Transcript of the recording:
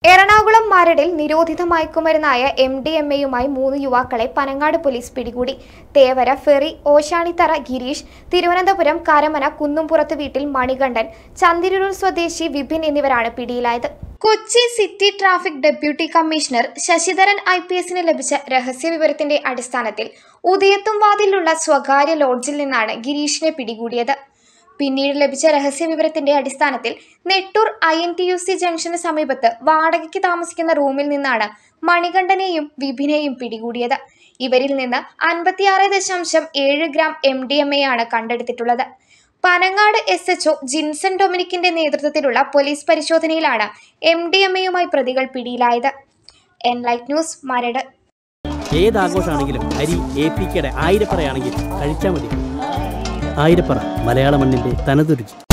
എറണാകുളം മരടിൽ നിരോധിത മയക്കുമരുന്നായ MDMAയുമായി 3 യുവാക്കളെ പനങ്ങാട് പോലീസ് പിടികൂടി. തേവര ഫെറി ഓശാണിത്തറ ഗിരീഷ്, തിരുവനന്തപുരം കരമന കുന്നുംപുറത്ത് വീട്ടിൽ മണികണ്ഠൻ, ചന്ദിരൂർ സ്വദേശി വിപിൻ എന്നിവരാണ് പിടിയിലായത്. Kochi city traffic deputy commissioner Sasidharan IPSന് ലഭിച്ച രഹസ്യവിവരത്തിന്റെ അടിസ്ഥാനത്തിൽ ഉദയത്തുംവാതിലുള്ള സ്വകാര്യ ലോഡ്ജിൽ നിന്നാണ് ഗിരീഷിനെ പിടികൂടിയത്. പിന്നീട് ലഭിച്ച രഹസ്യവിവരത്തിന്റെ അടിസ്ഥാനത്തിൽ നെട്ടൂർ INTUC ജംഗ്ഷന് സമീപത്ത് വാടകയ്ക്ക് താമസിക്കുന്ന റൂമിൽ നിന്നാണ് മണികണ്ഠനെയും വിപിനെയും പിടികൂടിയത്. ഇവരിൽ നിന്ന് 56.7 ഗ്രാം MDMA ആണ് കണ്ടെടുത്തിട്ടുള്ളത്. പനങ്ങാട് SHO ജിൻസൺ ഡൊമിനിക്കിന്റെ നേതൃത്വത്തിലുള്ള പോലീസ് പരിശോധനയിലാണ് MDMAയുമായി പ്രതികൾ പിടിയിലായത്. Enlight news, Maradu. ഏതാഘോഷമാണെങ്കിലും അരി APKയുടെ ആയിരപ്പറയാണെങ്കിൽ കഴിച്ചാൽ മതി. ആയിരപ്പറ, മലയാള മണ്ണിന്റെ തനതുരുചി.